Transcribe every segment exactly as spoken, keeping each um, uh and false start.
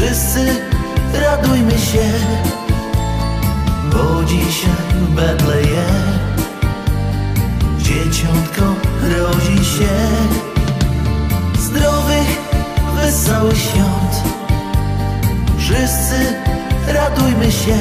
Wszyscy radujmy się, bo dzisiaj w Betlejem dzieciątko rodzi się. Zdrowych, wesołych świąt, wszyscy radujmy się,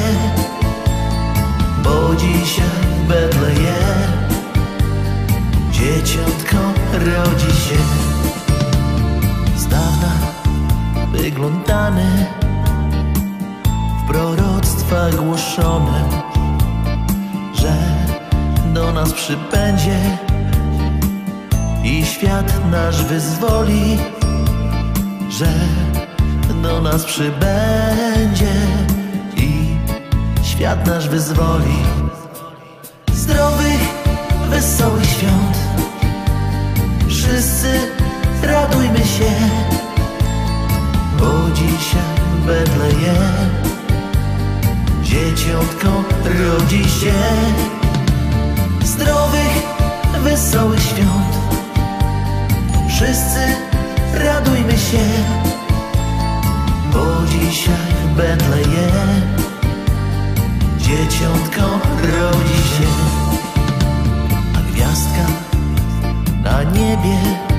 bo dzisiaj w Betlejem dzieciątko rodzi się. Z dawna wyglądany, w proroctwach głoszonym, że do nas przybędzie i świat nasz wyzwoli, że do nas przybędzie i świat nasz wyzwoli. Zdrowych, wesołych świąt, wszyscy radujmy się, bo dzisiaj w Betlejem dzieciątko rodzi się. Zdrowych, wesołych świąt, wszyscy radujmy się, bo dzisiaj w Betlejem dzieciątko rodzi się. A gwiazdka na niebie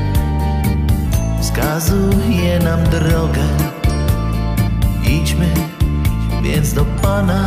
wskazuje nam drogę. Idźmy więc do Pana,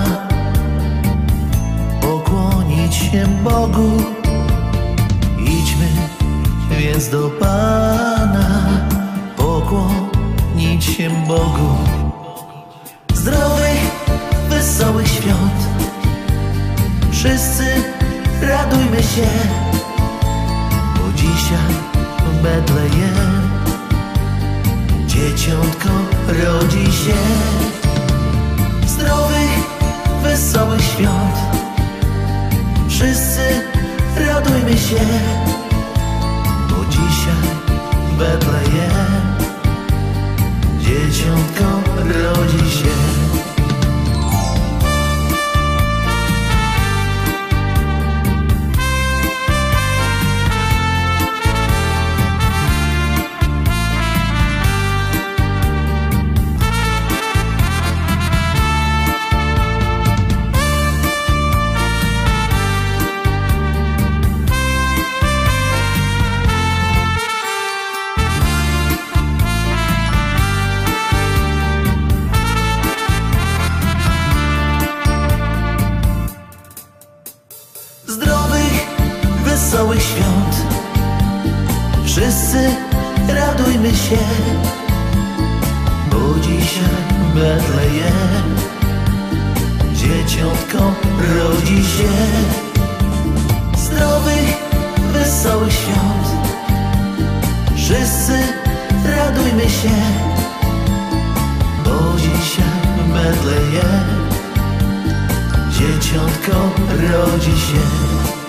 pokłonić się Bogu. Idźmy więc do Pana, pokłonić się Bogu. Zdrowych, wesołych świąt, wszyscy radujmy się, bo dzisiaj w Betlejem dzieciątko rodzi się. Zdrowych, wesołych świąt, wszyscy radujmy się, bo dzisiaj w Betlejem dzieciątko rodzi się. Wesołych świąt, wszyscy radujmy się, bo dzisiaj w Betlejem dzieciątko rodzi się. Zdrowych, wesołych świąt, wszyscy radujmy się, bo dzisiaj w Betlejem dzieciątko rodzi się.